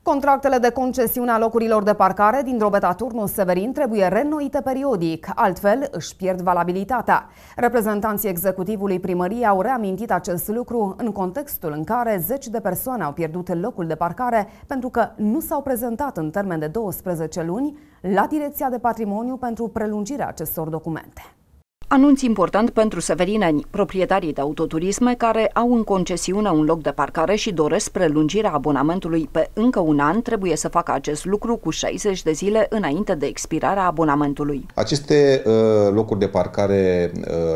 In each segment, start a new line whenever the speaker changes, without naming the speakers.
Contractele de concesiune a locurilor de parcare din Drobeta Turnu Severin trebuie reînnoite periodic, altfel își pierd valabilitatea. Reprezentanții executivului primăriei au reamintit acest lucru în contextul în care zeci de persoane au pierdut locul de parcare pentru că nu s-au prezentat în termen de 12 luni la Direcția de Patrimoniu pentru prelungirea acestor documente.
Anunț important pentru severineni, proprietarii de autoturisme care au în concesiune un loc de parcare și doresc prelungirea abonamentului pe încă un an, trebuie să facă acest lucru cu 60 de zile înainte de expirarea abonamentului.
Aceste locuri de parcare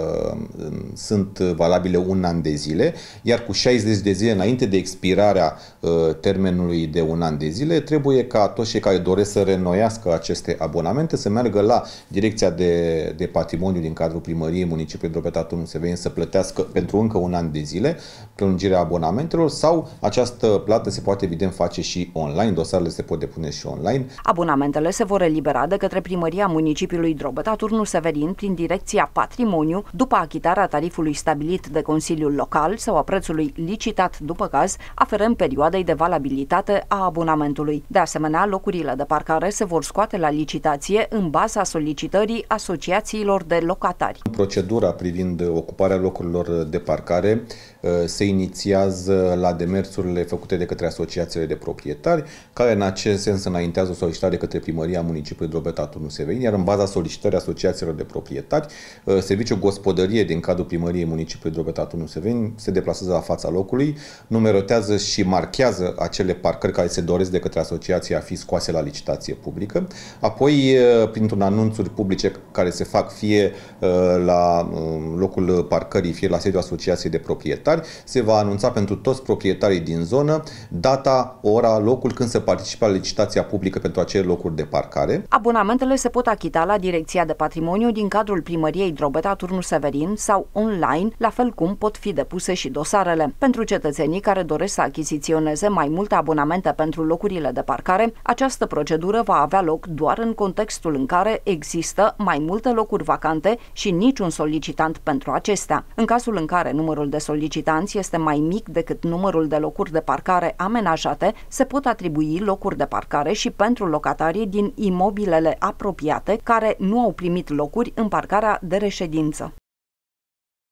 sunt valabile un an de zile, iar cu 60 de zile înainte de expirarea termenului de un an de zile, trebuie ca toți cei care doresc să reînnoiască aceste abonamente să meargă la Direcția de Patrimoniu din cadrul Primăriei Municipiului Drobeta Turnu Severin să plătească pentru încă un an de zile prelungirea abonamentelor, sau această plată se poate evident face și online, dosarele se pot depune și online.
Abonamentele se vor elibera de către Primăria Municipiului Drobeta Turnu Severin prin Direcția Patrimoniu după achitarea tarifului stabilit de Consiliul Local sau a prețului licitat după caz, aferent perioadei de valabilitate a abonamentului. De asemenea, locurile de parcare se vor scoate la licitație în baza solicitării asociațiilor de locatari.
Procedura privind ocuparea locurilor de parcare se inițiază la demersurile făcute de către asociațiile de proprietari, care în acest sens înaintează o solicitare de către Primăria Municipiului Drobeta Turnu Severin, iar în baza solicitării asociațiilor de proprietari, Serviciul Gospodărie din cadrul Primăriei Municipiului Drobeta Turnu Severin se deplasează la fața locului, numerotează și marchează acele parcări care se doresc de către asociație a fi scoase la licitație publică, apoi printr-un anunțuri publice care se fac fie la locul parcării, fie la sediul asociației de proprietari, se va anunța pentru toți proprietarii din zonă data, ora, locul când se participă la licitația publică pentru acele locuri de parcare.
Abonamentele se pot achita la Direcția de Patrimoniu din cadrul Primăriei Drobeta Turnu Severin sau online, la fel cum pot fi depuse și dosarele. Pentru cetățenii care doresc să achiziționeze mai multe abonamente pentru locurile de parcare, această procedură va avea loc doar în contextul în care există mai multe locuri vacante și niciun solicitant pentru acestea. În cazul în care numărul de solicitanți este mai mic decât numărul de locuri de parcare amenajate, se pot atribui locuri de parcare și pentru locatarii din imobilele apropiate care nu au primit locuri în parcarea de reședință.